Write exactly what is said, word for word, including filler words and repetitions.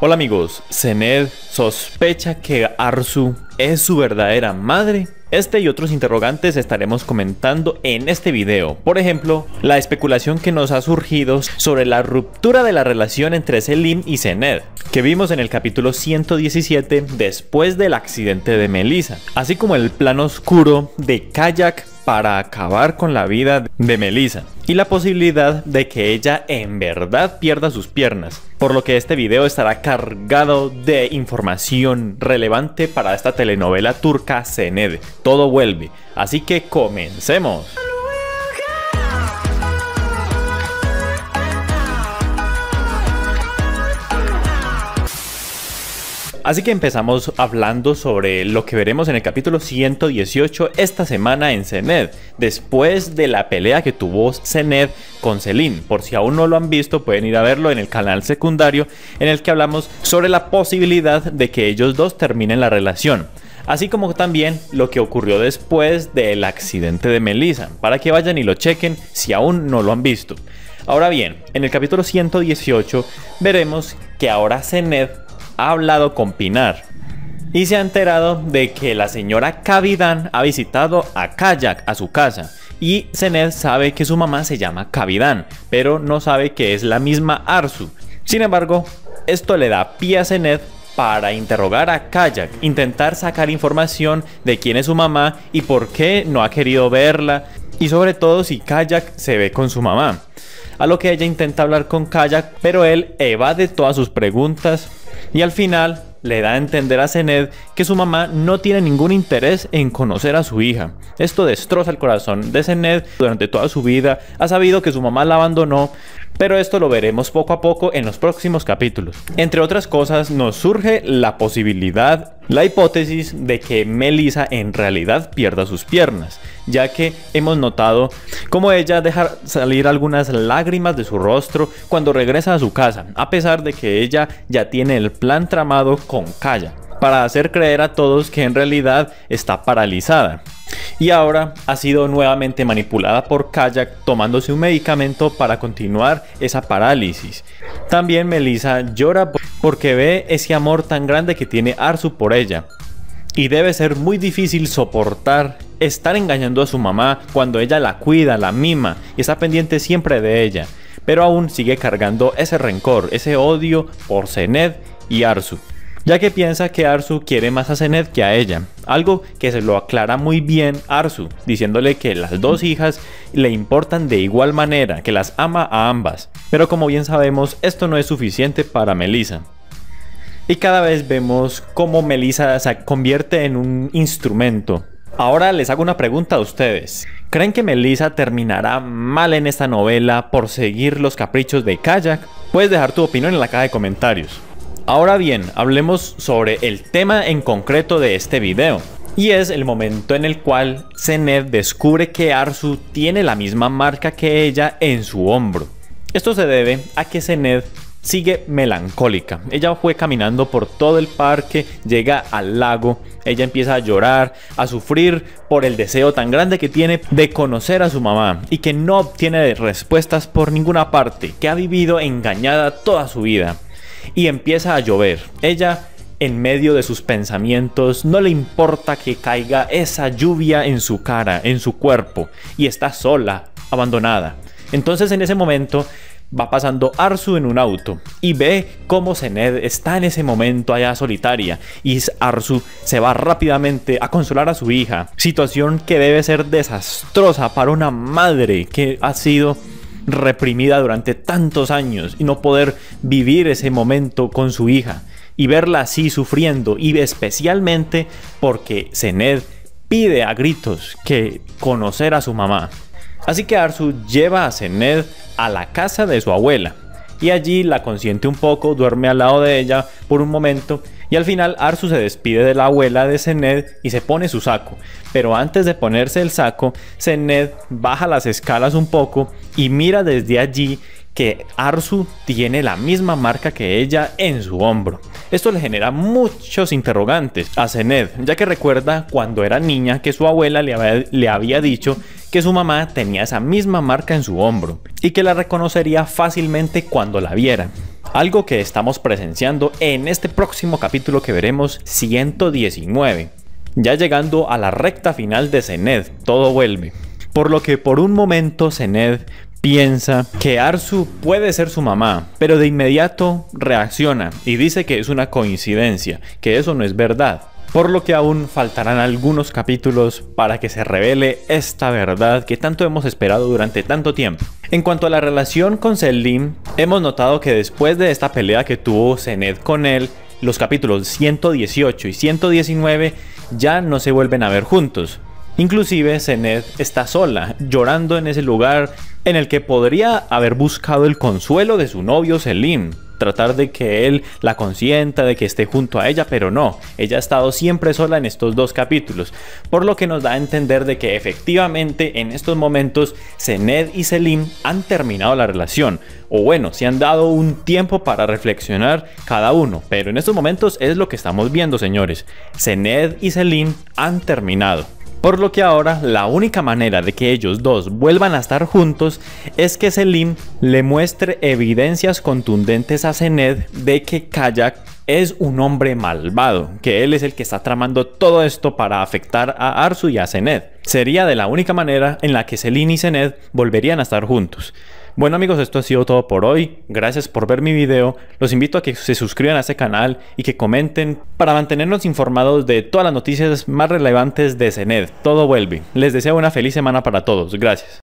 Hola amigos, Sened sospecha que Arzu es su verdadera madre. Este y otros interrogantes estaremos comentando en este video. Por ejemplo, la especulación que nos ha surgido sobre la ruptura de la relación entre Selim y Sened, que vimos en el capítulo ciento diecisiete después del accidente de Melissa, así como el plan oscuro de Kayak para acabar con la vida de Melissa y la posibilidad de que ella en verdad pierda sus piernas, por lo que este video estará cargado de información relevante para esta telenovela turca Sened. Todo vuelve, así que comencemos. Así que empezamos hablando sobre lo que veremos en el capítulo ciento dieciocho esta semana en Sened, después de la pelea que tuvo Sened con Selim. Por si aún no lo han visto, pueden ir a verlo en el canal secundario, en el que hablamos sobre la posibilidad de que ellos dos terminen la relación, así como también lo que ocurrió después del accidente de Melissa, para que vayan y lo chequen si aún no lo han visto. Ahora bien, en el capítulo ciento dieciocho veremos que ahora Sened ha hablado con Pinar y se ha enterado de que la señora Cavidán ha visitado a Kayak a su casa, y Sened sabe que su mamá se llama Cavidán, pero no sabe que es la misma Arzu. Sin embargo, esto le da pie a Sened para interrogar a Kayak, intentar sacar información de quién es su mamá y por qué no ha querido verla, y sobre todo si Kayak se ve con su mamá. A lo que ella intenta hablar con Kayak, pero él evade todas sus preguntas y al final le da a entender a Sened que su mamá no tiene ningún interés en conocer a su hija. Esto destroza el corazón de Sened. Durante toda su vida ha sabido que su mamá la abandonó, pero esto lo veremos poco a poco en los próximos capítulos. Entre otras cosas, nos surge la posibilidad, la hipótesis de que Melissa en realidad pierda sus piernas, ya que hemos notado cómo ella deja salir algunas lágrimas de su rostro cuando regresa a su casa, a pesar de que ella ya tiene el plan tramado con Kayak para hacer creer a todos que en realidad está paralizada. Y ahora ha sido nuevamente manipulada por Kayak, tomándose un medicamento para continuar esa parálisis. También Melissa llora porque ve ese amor tan grande que tiene Arzu por ella, y debe ser muy difícil soportar estar engañando a su mamá cuando ella la cuida, la mima y está pendiente siempre de ella, pero aún sigue cargando ese rencor, ese odio por Sened y Arzu, ya que piensa que Arzu quiere más a Sened que a ella, algo que se lo aclara muy bien Arzu, diciéndole que las dos hijas le importan de igual manera, que las ama a ambas. Pero como bien sabemos, esto no es suficiente para Melissa. Y cada vez vemos cómo Melissa se convierte en un instrumento. Ahora les hago una pregunta a ustedes. ¿Creen que Melissa terminará mal en esta novela por seguir los caprichos de Kayak? Puedes dejar tu opinión en la caja de comentarios. Ahora bien, hablemos sobre el tema en concreto de este video, y es el momento en el cual Sened descubre que Arzu tiene la misma marca que ella en su hombro. Esto se debe a que Sened sigue melancólica. Ella fue caminando por todo el parque, llega al lago, ella empieza a llorar, a sufrir por el deseo tan grande que tiene de conocer a su mamá y que no obtiene respuestas por ninguna parte, que ha vivido engañada toda su vida. Y empieza a llover. Ella, en medio de sus pensamientos, no le importa que caiga esa lluvia en su cara, en su cuerpo, y está sola, abandonada. Entonces en ese momento va pasando Arzu en un auto y ve cómo Sened está en ese momento allá solitaria, y Arzu se va rápidamente a consolar a su hija, situación que debe ser desastrosa para una madre que ha sido reprimida durante tantos años y no poder vivir ese momento con su hija y verla así sufriendo, y especialmente porque Sened pide a gritos que conocer a su mamá. Así que Arzu lleva a Sened a la casa de su abuela y allí la consiente un poco, duerme al lado de ella por un momento, y al final Arzu se despide de la abuela de Sened y se pone su saco. Pero antes de ponerse el saco, Sened baja las escalas un poco y mira desde allí que Arzu tiene la misma marca que ella en su hombro. Esto le genera muchos interrogantes a Sened, ya que recuerda cuando era niña que su abuela le había, le había dicho que su mamá tenía esa misma marca en su hombro y que la reconocería fácilmente cuando la viera. algo que estamos presenciando en este próximo capítulo que veremos, ciento diecinueve. Ya llegando a la recta final de Zened, todo vuelve. Por lo que por un momento Zened piensa que Arzu puede ser su mamá, pero de inmediato reacciona y dice que es una coincidencia, que eso no es verdad. Por lo que aún faltarán algunos capítulos para que se revele esta verdad que tanto hemos esperado durante tanto tiempo. En cuanto a la relación con Selim, hemos notado que después de esta pelea que tuvo Zened con él, los capítulos ciento dieciocho y ciento diecinueve ya no se vuelven a ver juntos. Inclusive Zened está sola, llorando en ese lugar en el que podría haber buscado el consuelo de su novio Selim. Tratar de que él la consienta, de que esté junto a ella, pero no, ella ha estado siempre sola en estos dos capítulos, por lo que nos da a entender de que efectivamente en estos momentos Zened y Selim han terminado la relación, o bueno, se han dado un tiempo para reflexionar cada uno, pero en estos momentos es lo que estamos viendo, señores. Zened y Selim han terminado. Por lo que ahora la única manera de que ellos dos vuelvan a estar juntos es que Selim le muestre evidencias contundentes a Zened de que Kayak es un hombre malvado, que él es el que está tramando todo esto para afectar a Arzu y a Zened. Sería de la única manera en la que Selim y Zened volverían a estar juntos. Bueno amigos, esto ha sido todo por hoy. Gracias por ver mi video. Los invito a que se suscriban a este canal y que comenten para mantenernos informados de todas las noticias más relevantes de Zened. Todo vuelve. Les deseo una feliz semana para todos. Gracias.